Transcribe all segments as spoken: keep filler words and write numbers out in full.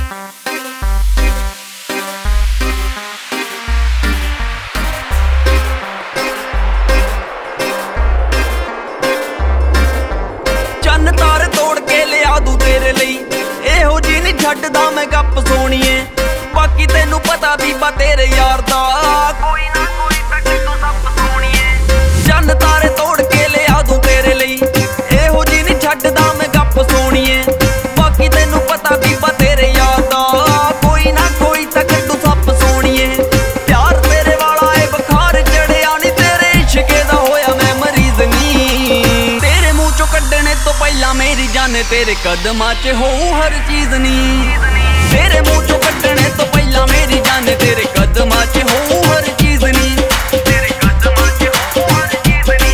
चन्न तारे तोड़ के लिया दूं तेरे लई, एहो जी नहीं छड्डदा मैं गप सोणीए। बाकी तेनू पता बीबा तेरे यार दा, कोई ना कोई तक तू सप सोणीए। चन्न तारे तोड़ के लिया दूं तेरे लई, एहो जी नहीं छड्डदा मैं गप सोणीए। बाकी तेनू पता बीबा तेरे यार दा, कोई ना कोई तक तू सप सोणीए। प्यार तेरे वाला ए बुखार चढ़िया नी, तेरे इश्के दा होया मैं मरीज नी। तेरे मुंह चों कड्डने तो पहला मेरी जान तेरे कदमां च होऊं हर चीज नी। तेरे मुंह चों कड्डने तो पहला मेरी जान तेरे कदमां च होऊं हर चीज नी। तेरे कदमां च होऊं हर चीज नी।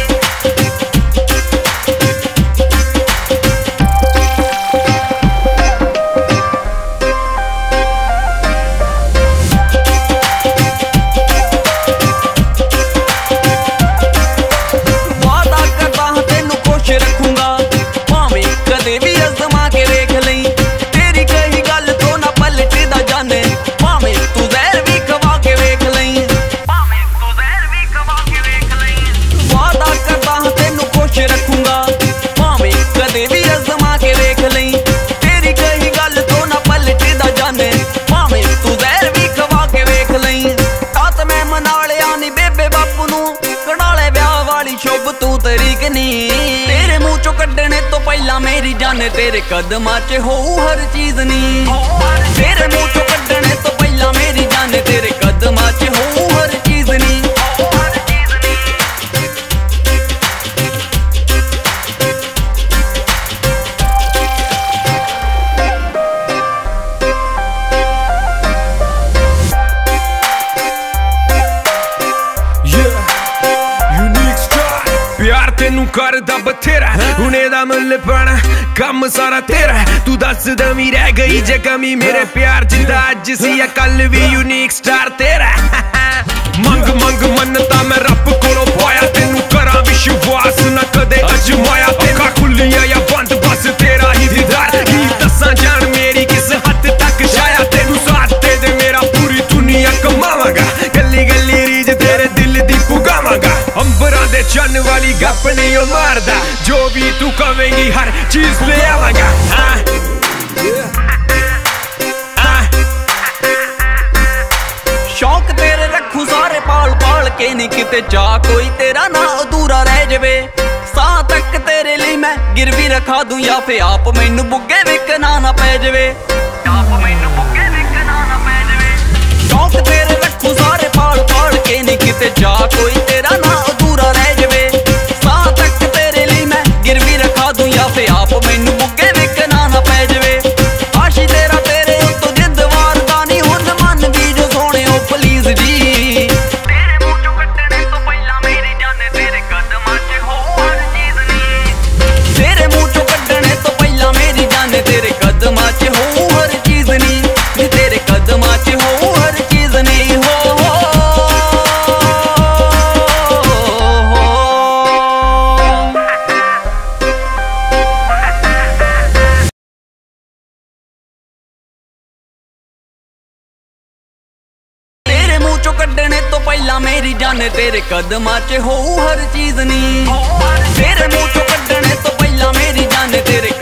वादा करदा हां तेनू खुश रखूंगा, भावें कदे भी अज़मा के वेख लई। तेरी कही गल तो ना पलटदा जाने, भावें तू ज़हर भी खवा के वेख लई। भावें तू ज़हर भी खवा के वेख लई। वादा करदा हां तेनू खुश रखूंगा, भावें कदे भी अज़मा के वेख लई। तेरी कही गल तो ना पलटदा जाने, भावें तू ज़हर भी खवा के वेख लई। रात मैं मना लिया नी बेबे बापू नू, कढ़ा ले ब्याह वाली शुभ तू तरीक नी। तेरे मुंह चों कड्डने तो पहला मेरी जान तेरे कदमां च होऊं हर चीज नी। तेरे मुंह चों कड्डने तो पहला मेरी जान तेरे कदमां च होऊं हर चीज नी। प्यार तेनू करदा बथेरा, हुण एदा मुल्ल पाना कम सारा तेरा। तू दस दमी रह गई जे कमी मेरे प्यार जिदा अज सी या कल भी यूनिक स्टार तेरा। मंग मंग मन्नता मैं रब कोलों पाया, तेनू करा विश्वास ना कदे अजमाया। अखां खुलियां या बंद बस तेरा ही दीदार, की दसां जान मेरी किस हद तक छाया। तेनू साथ दे दे मेरा पूरी दुनिया कमावांगा, गली गली रीज तेरे दिल दी पुगावांगा। अंबरां दे चन्न वाली गप नहीं ओ मारदा, जो भी तू कवेंगी हर चीज ले आवांगा। शौक तेरे रखूं सारे पाल पाल के, नहीं किते जा कोई तेरा ना अधूरा रह जावे। सां तक तेरे लिए मैं गिरवी रखा दूं, या फिर आप मैनू बुग्गे विकना ना पै जावे। आप मैनू बुग्गे विकना ना पै जावे। शौक तेरे रखूं सारे पाल पाल के, नहीं किते जा कोई तेरा ना अधूरा रह जावे। सां तक तेरे लिए मैं गिरवी रखा दूं, या फिर आप मैनू बुग्गे विकना ना पै जावे। आशी तेरा तेरे उत्तों जिद वारदा नी, हुण मन दी जो सोने ओ प्लीज जी। तेरे मुंह चों कड्डने तो पहला मेरी जान तेरे कदमां च होऊं हर चीज नी। तेरे मुंह चों कड्डने तो पहला मेरी जान तेरे कदमां च होऊं हर चीज नी। तेरे कदमां च होऊं हर चीज नी। हो हो तेरे मुंह चों कड्डने तो पहला मेरी जान तेरे कदमां च होऊं हर चीज नी। तेरे मुंह चों कड्डने तो पहला मेरी जान तेरे